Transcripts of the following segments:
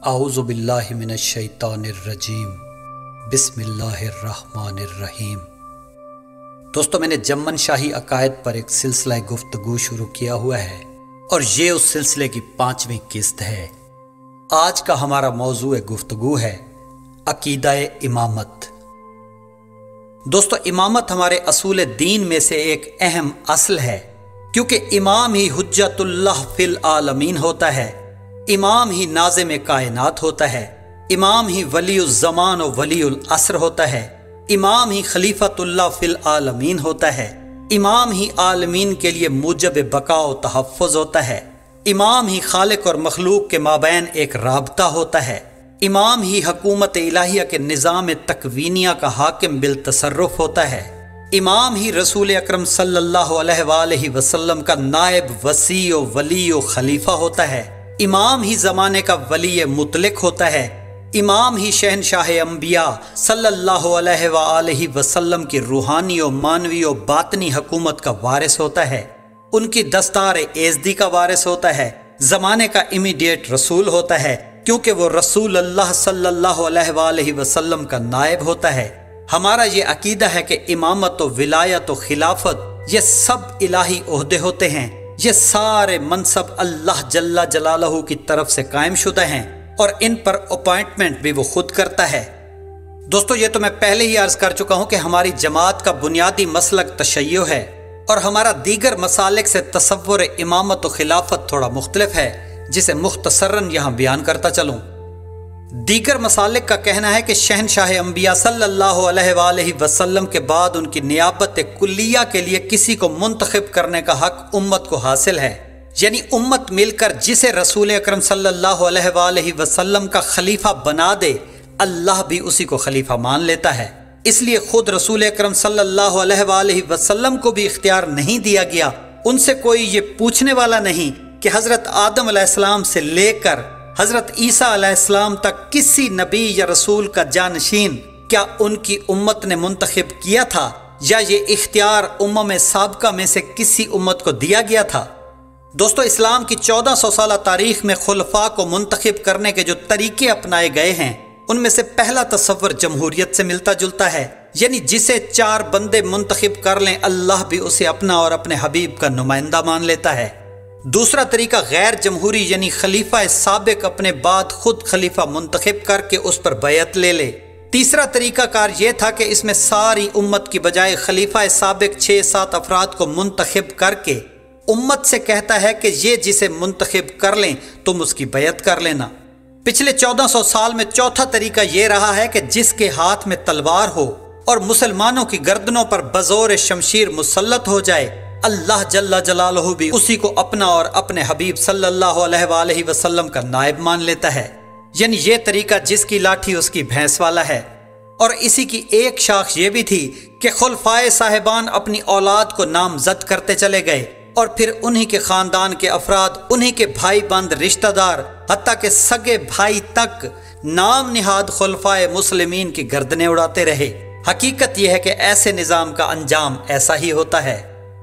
اعوذ باللہ من الشیطان الرجیم بسم اللہ الرحمن الرحیم۔ دوستو، میں نے جمن شاہی عقائد پر ایک سلسلہ گفتگو شروع کیا ہوا ہے اور یہ اس سلسلے کی 5ویں قسط ہے۔ آج کا ہمارا موضوع گفتگو ہے عقیدہ امامت۔ دوستو، امامت ہمارے اصول دین میں سے ایک اہم اصل ہے، کیونکہ امام ہی حجت اللہ فی العالمین ہوتا ہے، امام ہی ناظم کائنات ہوتا ہے، امام ہی ولی الزمان و ولی العصر ہوتا ہے، امام ہی خلیفۃ اللہ فی العالمین ہوتا ہے، امام ہی عالمین کے لیے موجب بقا و تحفظ ہوتا ہے، امام ہی خالق اور مخلوق کے مابین ایک رابطہ ہوتا ہے، امام ہی حکومت الہیہ کے نظام تکوینیہ کا حاکم بالتصرف ہوتا ہے، امام ہی رسول اکرم صلی اللہ علیہ وآلہ وسلم کا نائب وصی و ولی و خلیفہ ہوتا ہے، امام ہی زمانے کا ولی مطلق ہوتا ہے، امام ہی شہنشاہ انبیاء صلی اللہ علیہ وآلہ وسلم کی روحانی و مانوی و باطنی حکومت کا وارث ہوتا ہے، ان کی دستار ایزدی کا وارث ہوتا ہے، زمانے کا امیڈیٹ رسول ہوتا ہے، کیونکہ وہ رسول اللہ صلی اللہ علیہ وآلہ وسلم کا نائب ہوتا ہے۔ ہمارا یہ عقیدہ ہے کہ امامت و ولایت و خلافت یہ سب الہی عہدے ہوتے ہیں، یہ سارے منصب اللہ جل جلالہ کی طرف سے قائم شدہ ہیں اور ان پر اپوائنٹمنٹ بھی وہ خود کرتا ہے۔ دوستو، یہ تو میں پہلے ہی عرض کر چکا ہوں کہ ہماری جماعت کا بنیادی مسلک تشیع ہے اور ہمارا دیگر مسالک سے تصور امامت و خلافت تھوڑا مختلف ہے، جسے مختصراً یہاں بیان کرتا چلوں۔ دیگر مسالک کا کہنا ہے کہ شہنشاہ انبیاء صلی اللہ علیہ وآلہ وسلم کے بعد ان کی نیابت کلیہ کے لیے کسی کو منتخب کرنے کا حق امت کو حاصل ہے، یعنی امت مل کر جسے رسول اکرم صلی اللہ علیہ وآلہ وسلم کا خلیفہ بنا دے، اللہ بھی اسی کو خلیفہ مان لیتا ہے۔ اس لیے خود رسول اکرم صلی اللہ علیہ وآلہ وسلم کو بھی اختیار نہیں دیا گیا، ان سے کوئی یہ پوچھنے والا نہیں کہ حضرت آدم علیہ السلام سے لے کر حضرت عیسیٰ علیہ السلام تک کسی نبی یا رسول کا جانشین کیا ان کی امت نے منتخب کیا تھا، یا یہ اختیار امم سابقہ میں سے کسی امت کو دیا گیا تھا؟ دوستو، اسلام کی 1400 سالہ تاریخ میں خلفاء کو منتخب کرنے کے جو طریقے اپنائے گئے ہیں، ان میں سے پہلا تصور جمہوریت سے ملتا جلتا ہے، یعنی جسے 4 بندے منتخب کر لیں اللہ بھی اسے اپنا اور اپنے حبیب کا نمائندہ مان لیتا ہے۔ دوسرا طریقہ غیر جمہوری، یعنی خلیفہ سابق اپنے بعد خود خلیفہ منتخب کر کے اس پر بیعت لے لے۔ تیسرا طریقہ کار یہ تھا کہ اس میں ساری امت کی بجائے خلیفہ سابق 6-7 افراد کو منتخب کر کے امت سے کہتا ہے کہ یہ جسے منتخب کر لیں تم اس کی بیعت کر لینا۔ پچھلے 1400 سال میں چوتھا طریقہ یہ رہا ہے کہ جس کے ہاتھ میں تلوار ہو اور مسلمانوں کی گردنوں پر بزور شمشیر مسلط ہو جائے، اللہ جل جلالہ بھی اسی کو اپنا اور اپنے حبیب صلی اللہ علیہ وآلہ وسلم کا نائب مان لیتا ہے، یعنی یہ طریقہ جس کی لاٹھی اس کی بھینس والا ہے۔ اور اسی کی ایک شاخ یہ بھی تھی کہ خلفائے صاحبان اپنی اولاد کو نامزد کرتے چلے گئے اور پھر انہی کے خاندان کے افراد، انہی کے بھائی بند رشتہ دار، حتیٰ کہ سگے بھائی تک نام نہاد خلفائے مسلمین کی گردنیں اڑاتے رہے۔ حقیقت یہ ہے کہ ایسے نظام کا انجام ایسا ہی ہوتا ہے۔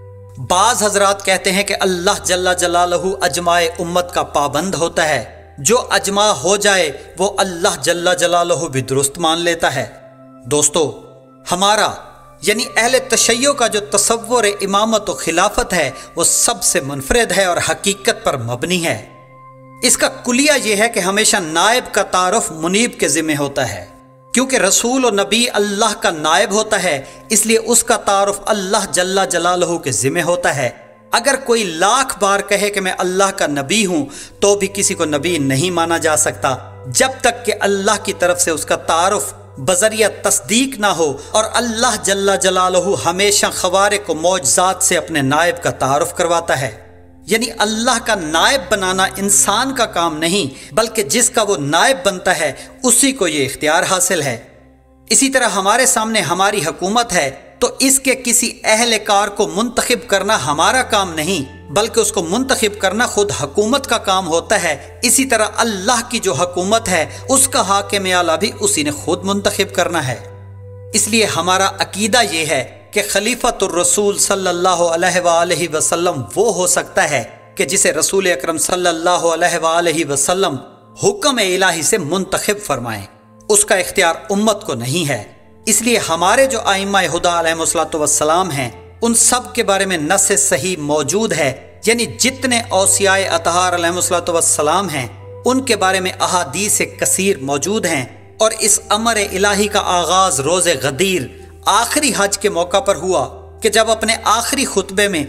بعض حضرات کہتے ہیں کہ اللہ جل جلالہ اجماع امت کا پابند ہوتا ہے، جو اجماع ہو جائے وہ اللہ جل جلالہ بھی درست مان لیتا ہے۔ دوستو، ہمارا یعنی اہل تشیع کا جو تصور امامت و خلافت ہے وہ سب سے منفرد ہے اور حقیقت پر مبنی ہے۔ اس کا کلیہ یہ ہے کہ ہمیشہ نائب کا تعارف منیب کے ذمہ ہوتا ہے، کیونکہ رسول و نبی اللہ کا نائب ہوتا ہے، اس لیے اس کا تعارف اللہ جل جلالہ کے ذمہ ہوتا ہے۔ اگر کوئی 1,00,000 بار کہے کہ میں اللہ کا نبی ہوں تو بھی کسی کو نبی نہیں مانا جا سکتا جب تک کہ اللہ کی طرف سے اس کا تعارف بذریعہ تصدیق نہ ہو، اور اللہ جل جلالہ ہمیشہ خوارق و معجزات سے اپنے نائب کا تعارف کرواتا ہے۔ یعنی اللہ کا نائب بنانا انسان کا کام نہیں، بلکہ جس کا وہ نائب بنتا ہے اسی کو یہ اختیار حاصل ہے۔ اسی طرح ہمارے سامنے ہماری حکومت ہے تو اس کے کسی اہلکار کو منتخب کرنا ہمارا کام نہیں، بلکہ اس کو منتخب کرنا خود حکومت کا کام ہوتا ہے۔ اسی طرح اللہ کی جو حکومت ہے اس کا حاکم اعلیٰ بھی اسی نے خود منتخب کرنا ہے۔ اس لیے ہمارا عقیدہ یہ ہے کہ خلیفۃ الرسول صلی اللہ علیہ وآلہ وسلم وہ ہو سکتا ہے کہ جسے رسول اکرم صلی اللہ علیہ وآلہ وسلم حکم الہی سے منتخب فرمائیں، اس کا اختیار امت کو نہیں ہے۔ اس لیے ہمارے جو ائمہ ہدیٰ علیہم السلام ہیں ان سب کے بارے میں نص صحیح موجود ہے، یعنی جتنے اوصیاء اطہار علیہم السلام ہیں ان کے بارے میں احادیث کثیر موجود ہیں۔ اور اس امر الہی کا آغاز روز غدیر آخری حج کے موقع پر ہوا کہ جب اپنے آخری خطبے میں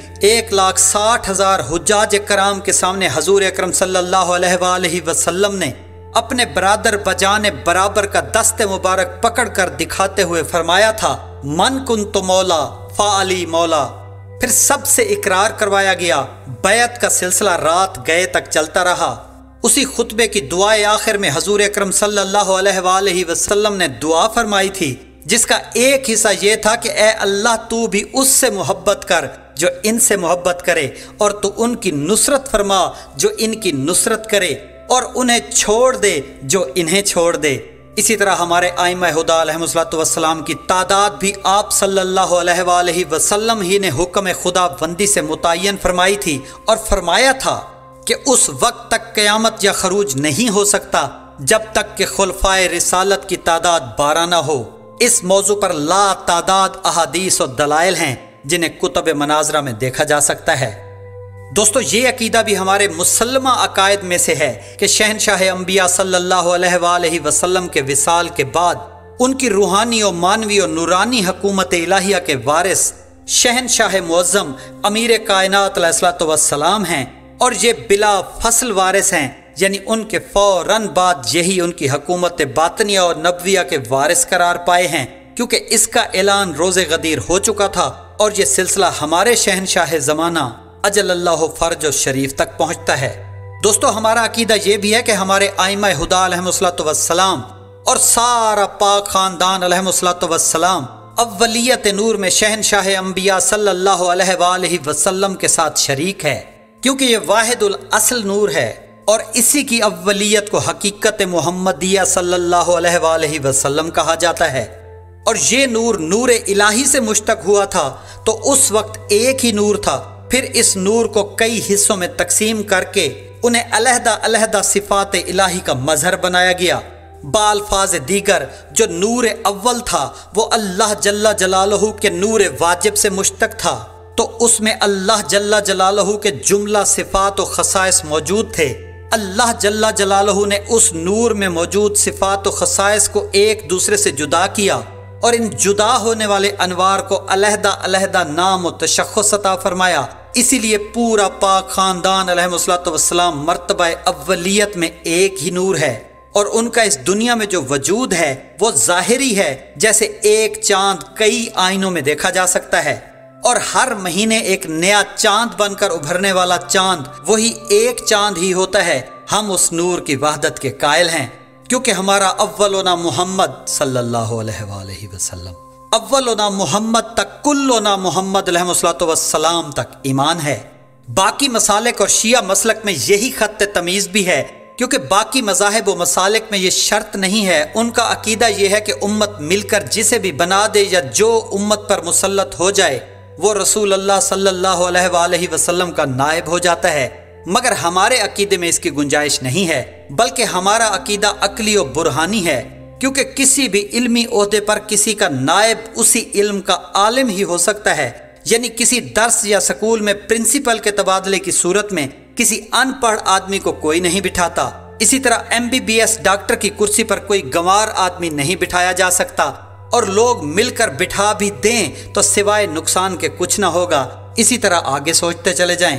1,60,000 حجاج کرام کے سامنے حضور اکرم صلی اللہ علیہ وآلہ وسلم نے اپنے برادر بجان برابر کا دست مبارک پکڑ کر دکھاتے ہوئے فرمایا تھا، من کنت مولا فعلی مولا۔ پھر سب سے اقرار کروایا گیا، بیعت کا سلسلہ رات گئے تک چلتا رہا۔ اسی خطبے کی دعائے آخر میں حضور اکرم صلی اللہ علیہ وآلہ وسلم نے دعا فرمائی تھی، جس کا ایک حصہ یہ تھا کہ اے اللہ تو بھی اس سے محبت کر جو ان سے محبت کرے، اور تو ان کی نصرت فرما جو ان کی نصرت کرے، اور انہیں چھوڑ دے جو انہیں چھوڑ دے۔ اسی طرح ہمارے ائمہ ہدیٰ علیہم السلام کی تعداد بھی آپ صلی اللہ علیہ وآلہ وسلم ہی نے حکم خدا بندی سے متعین فرمائی تھی، اور فرمایا تھا کہ اس وقت تک قیامت یا خروج نہیں ہو سکتا جب تک کہ خلفائے رسالت کی تعداد 12 نہ ہو۔ اس موضوع پر لا تعداد احادیث و دلائل ہیں جنہیں کتب مناظرہ میں دیکھا جا سکتا ہے۔ دوستو، یہ عقیدہ بھی ہمارے مسلمہ عقائد میں سے ہے کہ شہنشاہ انبیاء صلی اللہ علیہ وآلہ وسلم کے وصال کے بعد ان کی روحانی و معنوی و نورانی حکومت الہیہ کے وارث شہنشاہ معظم امیر کائنات علیہ السلام ہیں، اور یہ بلا فصل وارث ہیں، یعنی ان کے فوراً بعد یہی ان کی حکومت باطنیہ اور نبویہ کے وارث قرار پائے ہیں، کیونکہ اس کا اعلان روز غدیر ہو چکا تھا، اور یہ سلسلہ ہمارے شہنشاہ زمانہ اجل اللہ فرج و شریف تک پہنچتا ہے۔ دوستو، ہمارا عقیدہ یہ بھی ہے کہ ہمارے ائمہ ہدیٰ علیہم السلام اور سارا پاک خاندان علیہم السلام اولیت نور میں شہنشاہ انبیاء صلی اللہ علیہ وآلہ وسلم کے ساتھ شریک ہے، کیونکہ یہ واحد الاصل نور ہے، اور اسی کی اولیت کو حقیقت محمدیہ صلی اللہ علیہ وآلہ وسلم کہا جاتا ہے۔ اور یہ نور نور الہی سے مشتق ہوا تھا، تو اس وقت ایک ہی نور تھا، پھر اس نور کو کئی حصوں میں تقسیم کر کے انہیں علیحدہ علیحدہ صفات الہی کا مظہر بنایا گیا۔ بالفاظ دیگر جو نور اول تھا وہ اللہ جل جلالہ کے نور واجب سے مشتق تھا، تو اس میں اللہ جل جلالہ کے جملہ صفات و خصائص موجود تھے۔ اللہ جل جلالہ نے اس نور میں موجود صفات و خصائص کو ایک دوسرے سے جدا کیا، اور ان جدا ہونے والے انوار کو علیحدہ علیحدہ نام و تشخص عطا فرمایا۔ اسی لیے پورا پاک خاندان علیہ السلام مرتبہ اولیت میں ایک ہی نور ہے، اور ان کا اس دنیا میں جو وجود ہے وہ ظاہری ہے، جیسے ایک چاند کئی آئینوں میں دیکھا جا سکتا ہے، اور ہر مہینے ایک نیا چاند بن کر ابھرنے والا چاند وہی ایک چاند ہی ہوتا ہے۔ ہم اس نور کی وحدت کے قائل ہیں، کیونکہ ہمارا اولنا محمد صلی اللہ علیہ وآلہ وسلم، اولنا محمد تک کلنا محمد علیہ السلام تک ایمان ہے۔ باقی مسالک اور شیعہ مسلک میں یہی خط تمیز بھی ہے، کیونکہ باقی مذاہب و مسالک میں یہ شرط نہیں ہے۔ ان کا عقیدہ یہ ہے کہ امت مل کر جسے بھی بنا دے یا جو امت پر مسلط ہو جائے وہ رسول اللہ صلی اللہ علیہ وآلہ وسلم کا نائب ہو جاتا ہے، مگر ہمارے عقیدے میں اس کی گنجائش نہیں ہے، بلکہ ہمارا عقیدہ عقلی و برہانی ہے، کیونکہ کسی بھی علمی عہدے پر کسی کا نائب اسی علم کا عالم ہی ہو سکتا ہے، یعنی کسی درس یا سکول میں پرنسپل کے تبادلے کی صورت میں کسی ان پڑھ آدمی کو کوئی نہیں بٹھاتا۔ اسی طرح MBBS ڈاکٹر کی کرسی پر کوئی گنوار آدمی نہیں بٹھایا جا سکتا، اور لوگ مل کر بٹھا بھی دیں تو سوائے نقصان کے کچھ نہ ہوگا۔ اسی طرح آگے سوچتے چلے جائیں۔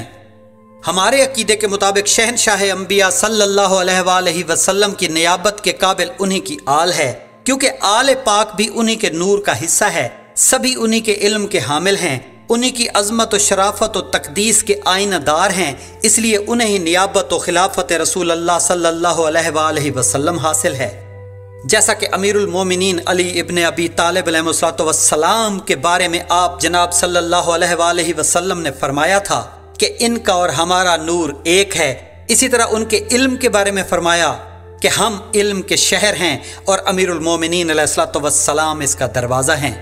ہمارے عقیدے کے مطابق شہنشاہ انبیاء صلی اللہ علیہ وآلہ وسلم کی نیابت کے قابل انہی کی آل ہے، کیونکہ آل پاک بھی انہی کے نور کا حصہ ہے، سبھی انہی کے علم کے حامل ہیں، انہی کی عظمت و شرافت و تقدیس کے آئینہ دار ہیں، اس لیے انہیں نیابت و خلافت رسول اللہ صلی اللہ علیہ وآلہ وسلم حاصل ہے۔ جیسا کہ امیر المومنین علی ابن ابی طالب علیہ السلام کے بارے میں آپ جناب صلی اللہ علیہ وآلہ وسلم نے فرمایا تھا کہ ان کا اور ہمارا نور ایک ہے، اسی طرح ان کے علم کے بارے میں فرمایا کہ ہم علم کے شہر ہیں اور امیر المومنین علیہ السلام اس کا دروازہ ہیں۔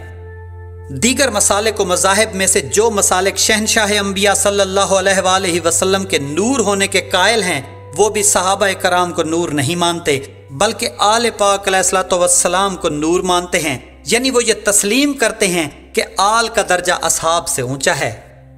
دیگر مسالک و مذاہب میں سے جو مسالک شہنشاہ انبیاء صلی اللہ علیہ وآلہ وسلم کے نور ہونے کے قائل ہیں وہ بھی صحابہ کرام کو نور نہیں مانتے بلکہ آل پاک علیہ الصلوۃ والسلام کو نور مانتے ہیں، یعنی وہ یہ تسلیم کرتے ہیں کہ آل کا درجہ اصحاب سے اونچا ہے۔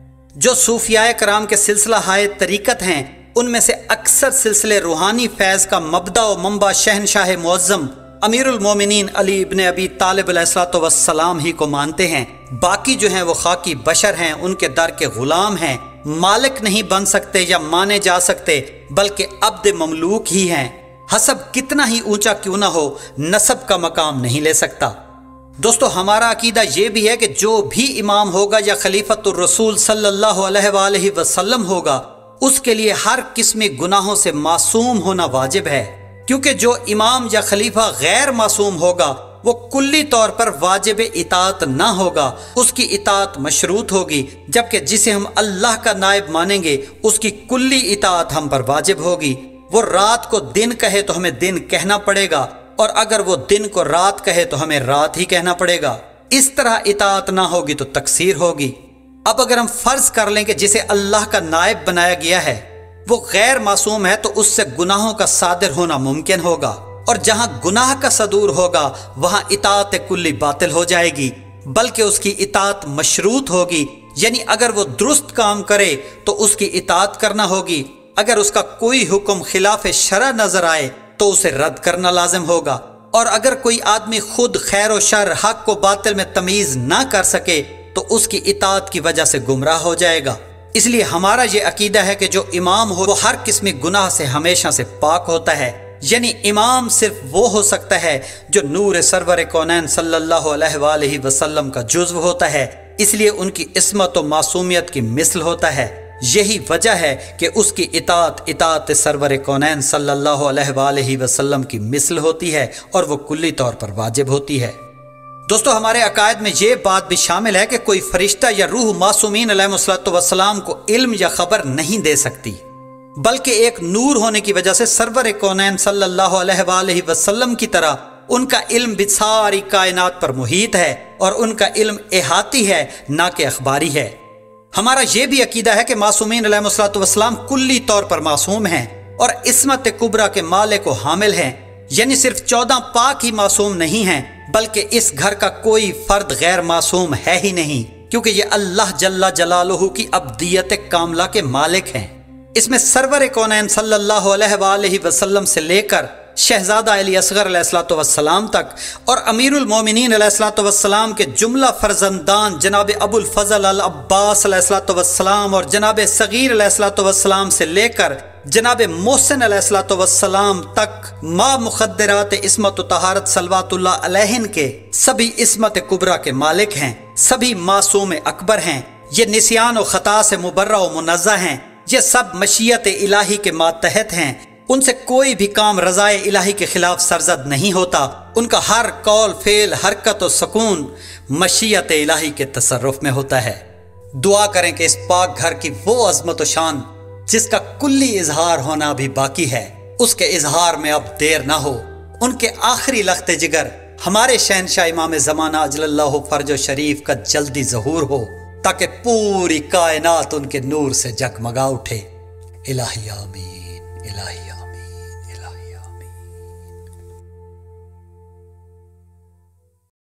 جو صوفیاء کرام کے سلسلہ ہائے طریقت ہیں ان میں سے اکثر سلسلے روحانی فیض کا مبدا و منبع شہنشاہ معظم امیر المومنین علی ابن ابی طالب علیہ الصلوۃ والسلام ہی کو مانتے ہیں۔ باقی جو ہیں وہ خاکی بشر ہیں، ان کے در کے غلام ہیں، مالک نہیں بن سکتے یا مانے جا سکتے بلکہ عبد مملوک ہی ہیں۔ حسب کتنا ہی اونچا کیوں نہ ہو، نسب کا مقام نہیں لے سکتا۔ دوستو ہمارا عقیدہ یہ بھی ہے کہ جو بھی امام ہوگا یا خلیفۃ الرسول صلی اللہ علیہ وآلہ وسلم ہوگا اس کے لیے ہر قسم گناہوں سے معصوم ہونا واجب ہے، کیونکہ جو امام یا خلیفہ غیر معصوم ہوگا وہ کلی طور پر واجب اطاعت نہ ہوگا، اس کی اطاعت مشروط ہوگی، جبکہ جسے ہم اللہ کا نائب مانیں گے اس کی کلی اطاعت ہم پر واجب ہوگی۔ وہ رات کو دن کہے تو ہمیں دن کہنا پڑے گا، اور اگر وہ دن کو رات کہے تو ہمیں رات ہی کہنا پڑے گا۔ اس طرح اطاعت نہ ہوگی تو تقصیر ہوگی۔ اب اگر ہم فرض کر لیں کہ جسے اللہ کا نائب بنایا گیا ہے وہ غیر معصوم ہے تو اس سے گناہوں کا صادر ہونا ممکن ہوگا، اور جہاں گناہ کا صدور ہوگا وہاں اطاعت کلی باطل ہو جائے گی، بلکہ اس کی اطاعت مشروط ہوگی، یعنی اگر وہ درست کام کرے تو اس کی اطاعت کرنا ہوگی، اگر اس کا کوئی حکم خلاف شرع نظر آئے تو اسے رد کرنا لازم ہوگا، اور اگر کوئی آدمی خود خیر و شر، حق و باطل میں تمیز نہ کر سکے تو اس کی اطاعت کی وجہ سے گمراہ ہو جائے گا۔ اس لیے ہمارا یہ عقیدہ ہے کہ جو امام ہو وہ ہر قسم گناہ سے ہمیشہ سے پاک ہوتا ہے، یعنی امام صرف وہ ہو سکتا ہے جو نور سرور کونین صلی اللہ علیہ وآلہ وسلم کا جزو ہوتا ہے، اس لیے ان کی عصمت و معصومیت کی مثل ہوتا ہے۔ یہی وجہ ہے کہ اس کی اطاعت سرور کونین صلی اللہ علیہ وآلہ وسلم کی مثل ہوتی ہے اور وہ کلی طور پر واجب ہوتی ہے۔ دوستو ہمارے عقائد میں یہ بات بھی شامل ہے کہ کوئی فرشتہ یا روح معصومین علیہ الصلوۃ والسلام کو علم یا خبر نہیں دے سکتی، بلکہ ایک نور ہونے کی وجہ سے سرور کونین صلی اللہ علیہ وآلہ وسلم کی طرح ان کا علم بھی ساری کائنات پر محیط ہے، اور ان کا علم احاطی ہے نہ کہ اخباری ہے۔ ہمارا یہ بھی عقیدہ ہے کہ معصومین علیہ الصلوۃ والسلام کلی طور پر معصوم ہیں اور عصمت کبریٰ کے مالک و حامل ہیں، یعنی صرف 14 پاک ہی معصوم نہیں ہیں بلکہ اس گھر کا کوئی فرد غیر معصوم ہے ہی نہیں، کیونکہ یہ اللہ جل جلالہ کی ابدیت کاملہ کے مالک ہیں۔ اس میں سرور کونین صلی اللہ علیہ وآلہ وسلم سے لے کر شہزادہ علی اصغر علیہ الصلوۃ والسلام تک اور امیر المومنین علیہ الصلوۃ والسلام کے جملہ فرزندان جناب ابو الفضل العباس علیہ الصلوۃ والسلام اور جناب صغیر علیہ الصلوۃ والسلام سے لے کر جناب محسن علیہ الصلوۃ والسلام تک ما مخدرات عصمت و طہارت صلوات اللہ علیہن کے سبھی عصمت کبریٰ کے مالک ہیں، سبھی معصوم اکبر ہیں، یہ نسیان و خطا سے مبرہ و منزہ ہیں، یہ سب مشیت الہی کے ماتحت ہیں، ان سے کوئی بھی کام رضائے الہی کے خلاف سرزد نہیں ہوتا، ان کا ہر قول فعل حرکت و سکون مشیت الہی کے تصرف میں ہوتا ہے۔ دعا کریں کہ اس پاک گھر کی وہ عظمت و شان جس کا کلی اظہار ہونا بھی باقی ہے اس کے اظہار میں اب دیر نہ ہو، ان کے آخری لخت جگر ہمارے شہنشاہ امام زمانہ اجل اللہ فرج و شریف کا جلدی ظہور ہو تاکہ پوری کائنات ان کے نور سے جگمگا اٹھے۔ الہی آمین، الہی آمین۔